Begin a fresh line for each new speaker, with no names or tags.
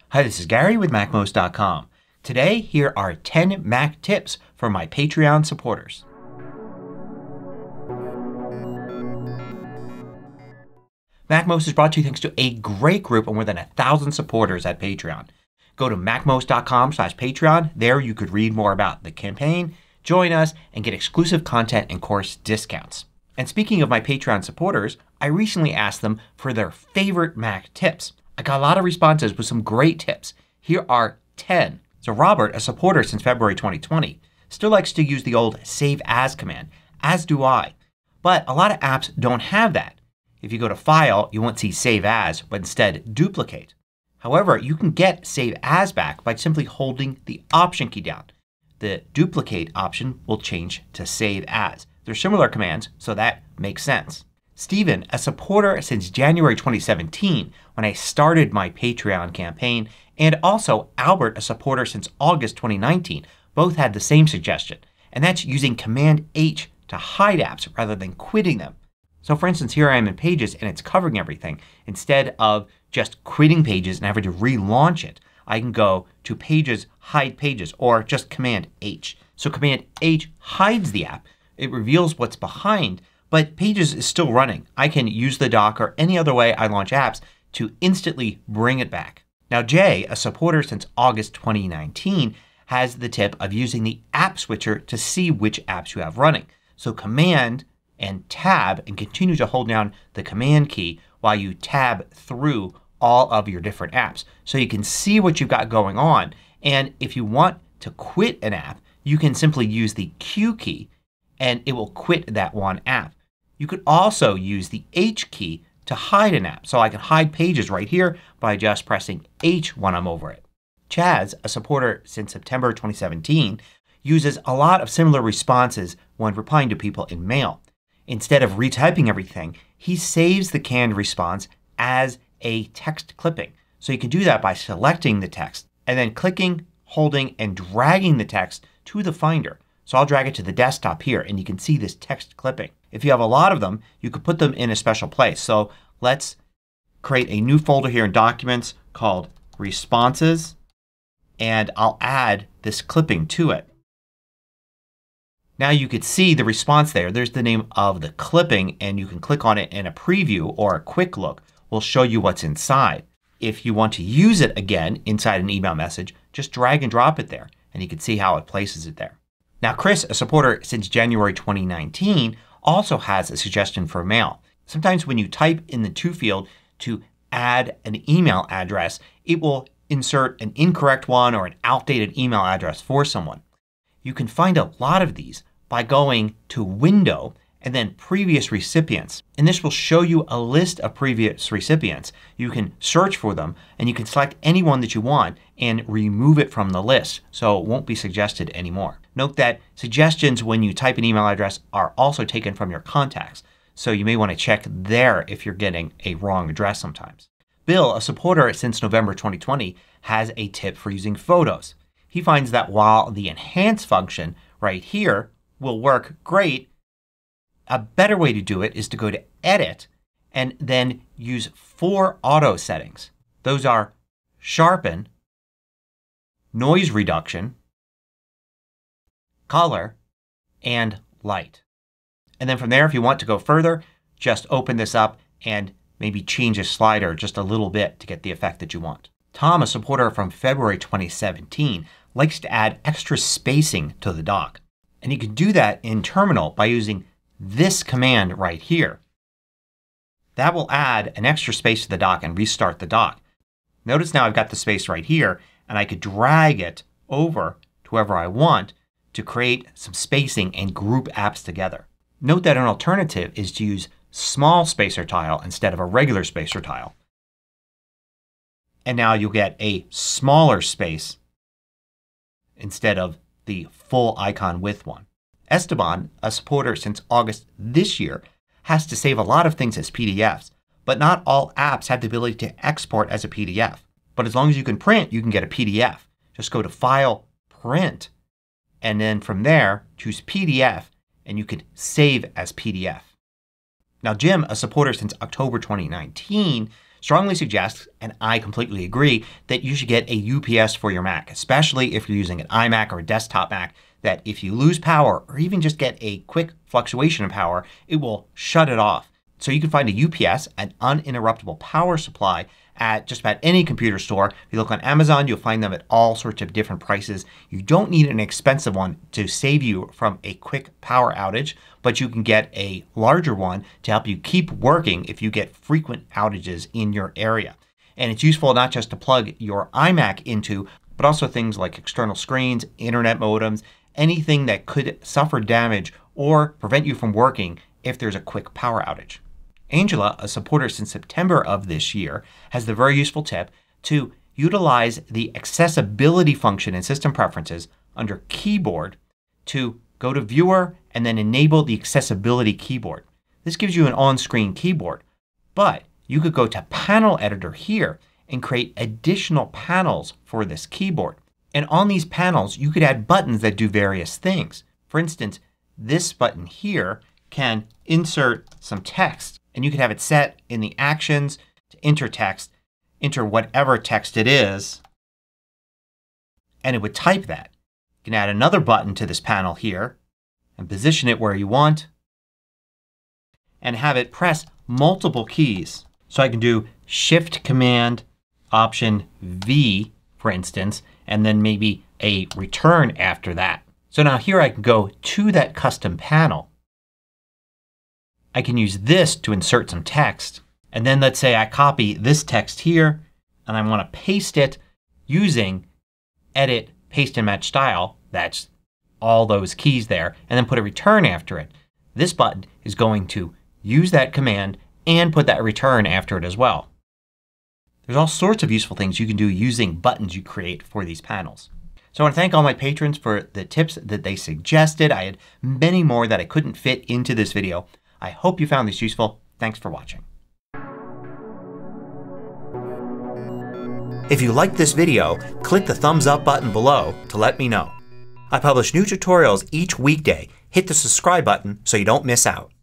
Hi, this is Gary with MacMost's.com. Today, here are 10 Mac tips for my Patreon supporters. MacMost is brought to you thanks to a great group of more than 1,000 supporters at Patreon. Go to MacMost.com/Patreon. There you could read more about the campaign, join us, and get exclusive content and course discounts. And speaking of my Patreon supporters, I recently asked them for their favorite Mac tips. I got a lot of responses with some great tips. Here are 10. So Robert, a supporter since February 2020, still likes to use the old Save As command, as do I. But a lot of apps don't have that. If you go to File, you won't see Save As, but instead Duplicate. However, you can get Save As back by simply holding the Option key down. The Duplicate option will change to Save As. They're similar commands, so that makes sense. Stephen, a supporter since January 2017 when I started my Patreon campaign, and also Albert, a supporter since August 2019, both had the same suggestion. And that's using Command H to hide apps rather than quitting them. So for instance, here I am in Pages and it's covering everything. Instead of just quitting Pages and having to relaunch it, I can go to Pages, Hide Pages, or just Command H. So Command H hides the app. It reveals what's behind, but Pages is still running. I can use the dock or any other way I launch apps to instantly bring it back. Now Jay, a supporter since August 2019, has the tip of using the App Switcher to see which apps you have running. So Command and Tab and continue to hold down the Command key while you tab through all of your different apps. So you can see what you've got going on, and if you want to quit an app you can simply use the Q key and it will quit that one app. You could also use the H key to hide an app. So I can hide Pages right here by just pressing H when I'm over it. Chaz, a supporter since September 2017, uses a lot of similar responses when replying to people in mail. Instead of retyping everything, he saves the canned response as a text clipping. So you can do that by selecting the text and then clicking, holding, and dragging the text to the Finder. So I'll drag it to the desktop here and you can see this text clipping. If you have a lot of them, you could put them in a special place. So let's create a new folder here in Documents called Responses, and I'll add this clipping to it. Now you could see the response there. There's the name of the clipping and you can click on it and a preview or a quick look will show you what's inside. If you want to use it again inside an email message, just drag and drop it there and you can see how it places it there. Now Chris, a supporter since January 2019, also has a suggestion for mail. Sometimes when you type in the To field to add an email address, it will insert an incorrect one or an outdated email address for someone. You can find a lot of these by going to Window and then Previous Recipients. And this will show you a list of previous recipients. You can search for them and you can select any one that you want and remove it from the list so it won't be suggested anymore. Note that suggestions when you type an email address are also taken from your contacts. So you may want to check there if you're getting a wrong address sometimes. Bill, a supporter since November 2020, has a tip for using photos. He finds that while the Enhance function right here will work great, a better way to do it is to go to Edit and then use 4 auto settings. Those are Sharpen, Noise Reduction, Color, and Light. And then from there, if you want to go further, just open this up and maybe change a slider just a little bit to get the effect that you want. Tom, a supporter from February 2017, likes to add extra spacing to the dock. And you can do that in Terminal by using this command right here. That will add an extra space to the dock and restart the dock. Notice now I've got the space right here and I could drag it over to wherever I want to create some spacing and group apps together. Note that an alternative is to use small spacer tile instead of a regular spacer tile. And now you'll get a smaller space instead of the full icon width one. Esteban, a supporter since August this year, has to save a lot of things as PDFs. But not all apps have the ability to export as a PDF. But as long as you can print, you can get a PDF. Just go to File, Print, and then from there choose PDF and you could save as PDF. Now Jim, a supporter since October 2019, strongly suggests, and I completely agree, that you should get a UPS for your Mac, especially if you're using an iMac or a desktop Mac, that if you lose power or even just get a quick fluctuation of power, it will shut it off. So you can find a UPS, an uninterruptible power supply, at just about any computer store. If you look on Amazon, you'll find them at all sorts of different prices. You don't need an expensive one to save you from a quick power outage, but you can get a larger one to help you keep working if you get frequent outages in your area. And it's useful not just to plug your iMac into, but also things like external screens, internet modems, anything that could suffer damage or prevent you from working if there's a quick power outage. Angela, a supporter since September of this year, has the very useful tip to utilize the accessibility function in System Preferences under Keyboard to go to Viewer and then enable the accessibility keyboard. This gives you an on-screen keyboard, but you could go to Panel Editor here and create additional panels for this keyboard. And on these panels you could add buttons that do various things. For instance, this button here can insert some text. And you can have it set in the actions to enter text, enter whatever text it is, and it would type that. You can add another button to this panel here and position it where you want and have it press multiple keys. So I can do Shift Command Option V, for instance, and then maybe a return after that. So now here I can go to that custom panel. I can use this to insert some text, and then let's say I copy this text here and I want to paste it using Edit, Paste and Match Style. That's all those keys there, and then put a return after it. This button is going to use that command and put that return after it as well. There's all sorts of useful things you can do using buttons you create for these panels. So I want to thank all my patrons for the tips that they suggested. I had many more that I couldn't fit into this video. I hope you found this useful. Thanks for watching. If you liked this video, click the thumbs up button below to let me know. I publish new tutorials each weekday. Hit the subscribe button so you don't miss out.